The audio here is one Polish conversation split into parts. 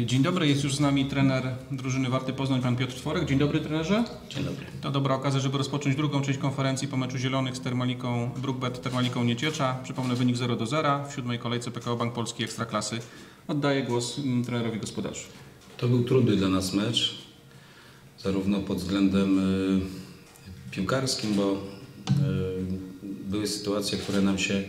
Dzień dobry, jest już z nami trener drużyny Warty Poznań, pan Piotr Tworek. Dzień dobry, trenerze. Dzień dobry. To dobra okazja, żeby rozpocząć drugą część konferencji po meczu Zielonych z Termaliką, Brookbet Termaliką Nieciecza. Przypomnę wynik 0-0 w 7. kolejce PKO Bank Polski Ekstraklasy. Oddaję głos trenerowi gospodarzy. To był trudny dla nas mecz, zarówno pod względem piłkarskim, bo były sytuacje, które nam się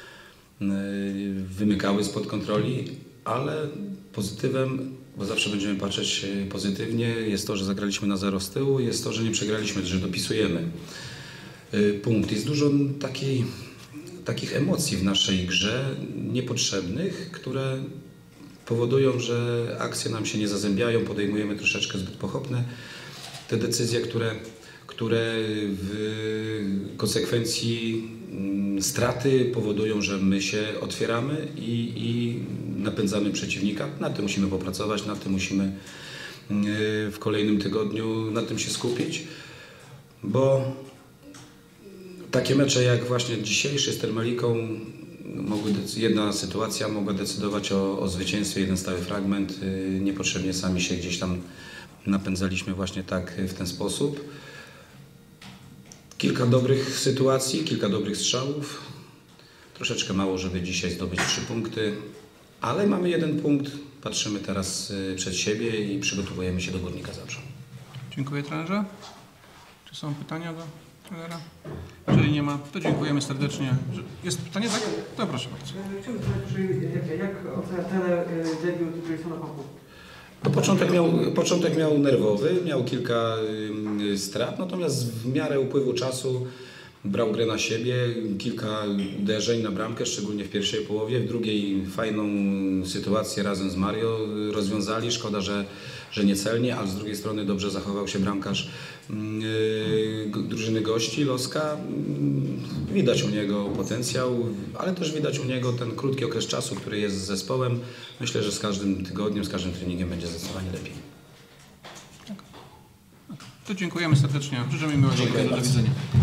wymykały spod kontroli, ale pozytywem, bo zawsze będziemy patrzeć pozytywnie, jest to, że zagraliśmy na 0 z tyłu, jest to, że nie przegraliśmy, że dopisujemy punkt. Jest dużo takich emocji w naszej grze niepotrzebnych, które powodują, że akcje nam się nie zazębiają, podejmujemy troszeczkę zbyt pochopne te decyzje, które w konsekwencji straty powodują, że my się otwieramy i napędzamy przeciwnika. Nad tym musimy popracować, nad tym musimy w kolejnym tygodniu nad tym się skupić, bo takie mecze jak właśnie dzisiejszy z Termaliką, jedna sytuacja mogła decydować o zwycięstwie, jeden stały fragment. Niepotrzebnie sami się gdzieś tam napędzaliśmy właśnie tak w ten sposób. Kilka dobrych sytuacji, kilka dobrych strzałów. Troszeczkę mało, żeby dzisiaj zdobyć 3 punkty, ale mamy 1 punkt. Patrzymy teraz przed siebie i przygotowujemy się do Górnika Zabrze. Dziękuję, trenerze. Czy są pytania do trenera? Jeżeli nie ma, to dziękujemy serdecznie. Jest pytanie, tak? To proszę bardzo. Chciałbym zapytać, jak ocenia trener debiut Jasona Papu? No, początek miał nerwowy, miał kilka strat, natomiast w miarę upływu czasu brał grę na siebie, kilka uderzeń na bramkę, szczególnie w pierwszej połowie. W drugiej fajną sytuację razem z Mario rozwiązali. Szkoda, że niecelnie, ale z drugiej strony dobrze zachował się bramkarz drużyny gości, Loska. Widać u niego potencjał, ale też widać u niego ten krótki okres czasu, który jest z zespołem. Myślę, że z każdym tygodniem, z każdym treningiem będzie zdecydowanie lepiej. To dziękujemy serdecznie. Życzymy miłego weekendu. Do widzenia.